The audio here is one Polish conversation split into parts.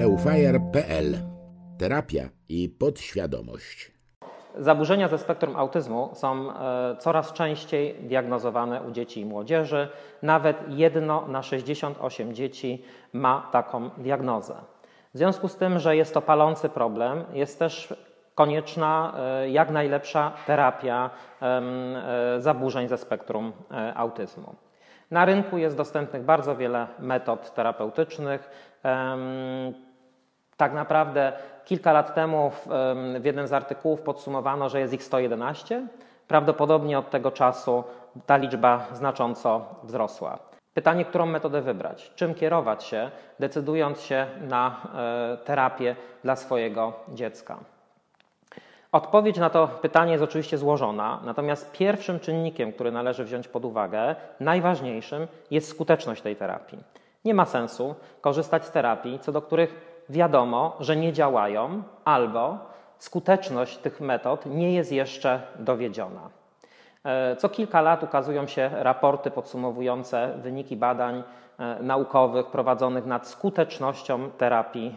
eufire.pl. Terapia i podświadomość. Zaburzenia ze spektrum autyzmu są coraz częściej diagnozowane u dzieci i młodzieży. Nawet 1 na 68 dzieci ma taką diagnozę. W związku z tym, że jest to palący problem, jest też konieczna jak najlepsza terapia zaburzeń ze spektrum autyzmu. Na rynku jest dostępnych bardzo wiele metod terapeutycznych. Tak naprawdę kilka lat temu w jednym z artykułów podsumowano, że jest ich 111. Prawdopodobnie od tego czasu ta liczba znacząco wzrosła. Pytanie, którą metodę wybrać? Czym kierować się, decydując się na terapię dla swojego dziecka? Odpowiedź na to pytanie jest oczywiście złożona, natomiast pierwszym czynnikiem, który należy wziąć pod uwagę, najważniejszym, jest skuteczność tej terapii. Nie ma sensu korzystać z terapii, co do których wiadomo, że nie działają, albo skuteczność tych metod nie jest jeszcze dowiedziona. Co kilka lat ukazują się raporty podsumowujące wyniki badań naukowych prowadzonych nad skutecznością terapii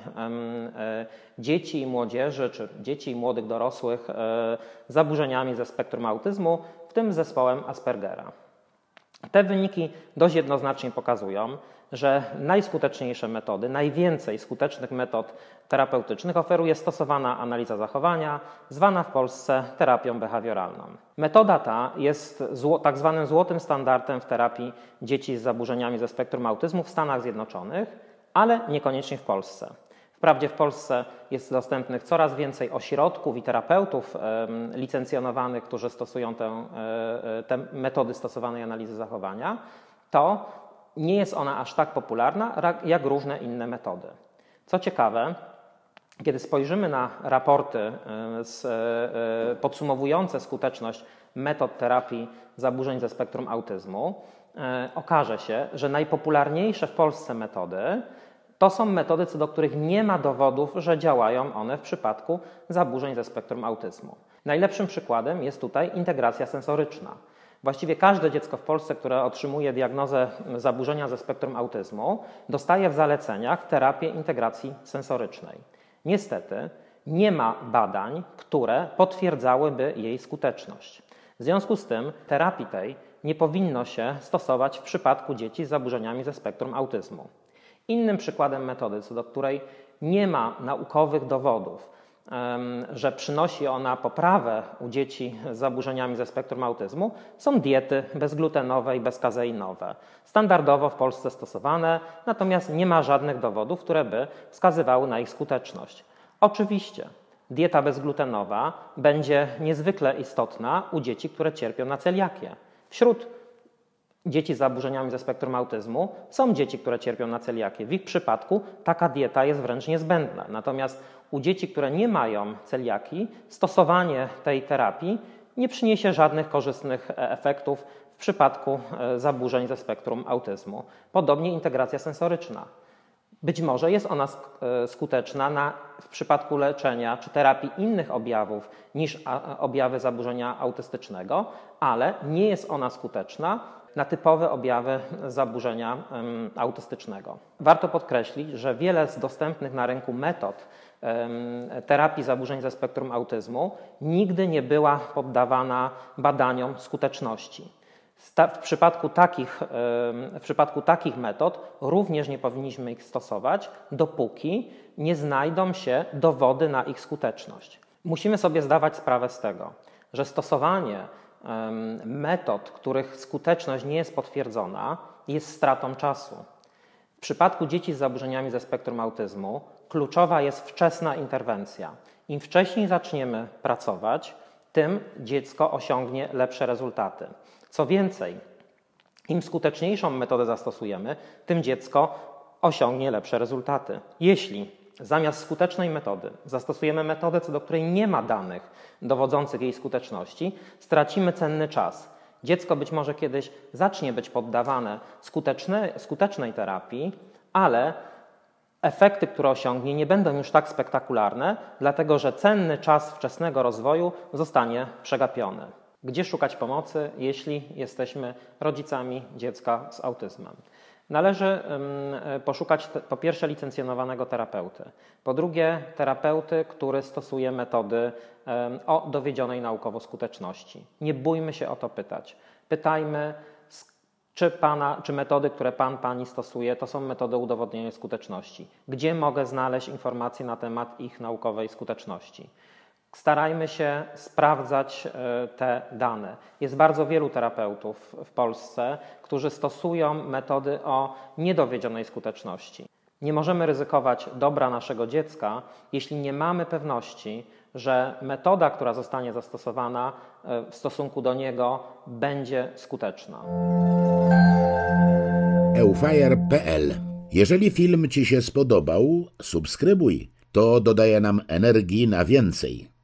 dzieci i młodzieży, czy dzieci i młodych dorosłych z zaburzeniami ze spektrum autyzmu, w tym z zespołem Aspergera. Te wyniki dość jednoznacznie pokazują, że najskuteczniejsze metody, najwięcej skutecznych metod terapeutycznych oferuje stosowana analiza zachowania, zwana w Polsce terapią behawioralną. Metoda ta jest tak zwanym złotym standardem w terapii dzieci z zaburzeniami ze spektrum autyzmu w Stanach Zjednoczonych, ale niekoniecznie w Polsce. Wprawdzie w Polsce jest dostępnych coraz więcej ośrodków i terapeutów licencjonowanych, którzy stosują te metody stosowanej analizy zachowania, to nie jest ona aż tak popularna, jak różne inne metody. Co ciekawe, kiedy spojrzymy na raporty podsumowujące skuteczność metod terapii zaburzeń ze spektrum autyzmu, okaże się, że najpopularniejsze w Polsce metody to są metody, co do których nie ma dowodów, że działają one w przypadku zaburzeń ze spektrum autyzmu. Najlepszym przykładem jest tutaj integracja sensoryczna. Właściwie każde dziecko w Polsce, które otrzymuje diagnozę zaburzenia ze spektrum autyzmu, dostaje w zaleceniach terapię integracji sensorycznej. Niestety nie ma badań, które potwierdzałyby jej skuteczność. W związku z tym terapii tej nie powinno się stosować w przypadku dzieci z zaburzeniami ze spektrum autyzmu. Innym przykładem metody, co do której nie ma naukowych dowodów, że przynosi ona poprawę u dzieci z zaburzeniami ze spektrum autyzmu, są diety bezglutenowe i bezkazeinowe. Standardowo w Polsce stosowane, natomiast nie ma żadnych dowodów, które by wskazywały na ich skuteczność. Oczywiście dieta bezglutenowa będzie niezwykle istotna u dzieci, które cierpią na celiakię. Wśród dzieci z zaburzeniami ze spektrum autyzmu są dzieci, które cierpią na celiakię. W ich przypadku taka dieta jest wręcz niezbędna. Natomiast u dzieci, które nie mają celiakii, stosowanie tej terapii nie przyniesie żadnych korzystnych efektów w przypadku zaburzeń ze spektrum autyzmu. Podobnie integracja sensoryczna. Być może jest ona skuteczna w przypadku leczenia czy terapii innych objawów niż objawy zaburzenia autystycznego, ale nie jest ona skuteczna na typowe objawy zaburzenia autystycznego. Warto podkreślić, że wiele z dostępnych na rynku metod terapii zaburzeń ze spektrum autyzmu nigdy nie była poddawana badaniom skuteczności. W przypadku takich metod również nie powinniśmy ich stosować, dopóki nie znajdą się dowody na ich skuteczność. Musimy sobie zdawać sprawę z tego, że stosowanie metod, których skuteczność nie jest potwierdzona, jest stratą czasu. W przypadku dzieci z zaburzeniami ze spektrum autyzmu kluczowa jest wczesna interwencja. Im wcześniej zaczniemy pracować, tym dziecko osiągnie lepsze rezultaty. Co więcej, im skuteczniejszą metodę zastosujemy, tym dziecko osiągnie lepsze rezultaty. Jeśli zamiast skutecznej metody zastosujemy metodę, co do której nie ma danych dowodzących jej skuteczności, stracimy cenny czas. Dziecko być może kiedyś zacznie być poddawane skutecznej terapii, ale efekty, które osiągnie, nie będą już tak spektakularne, dlatego że cenny czas wczesnego rozwoju zostanie przegapiony. Gdzie szukać pomocy, jeśli jesteśmy rodzicami dziecka z autyzmem? Należy poszukać po pierwsze licencjonowanego terapeuty, po drugie terapeuty, który stosuje metody o dowiedzionej naukowo skuteczności. Nie bójmy się o to pytać. Pytajmy, czy metody, które pani stosuje, to są metody udowodnionej skuteczności. Gdzie mogę znaleźć informacje na temat ich naukowej skuteczności? Starajmy się sprawdzać te dane. Jest bardzo wielu terapeutów w Polsce, którzy stosują metody o niedowiedzionej skuteczności. Nie możemy ryzykować dobra naszego dziecka, jeśli nie mamy pewności, że metoda, która zostanie zastosowana w stosunku do niego, będzie skuteczna. eufire.pl. Jeżeli film Ci się spodobał, subskrybuj. To dodaje nam energii na więcej.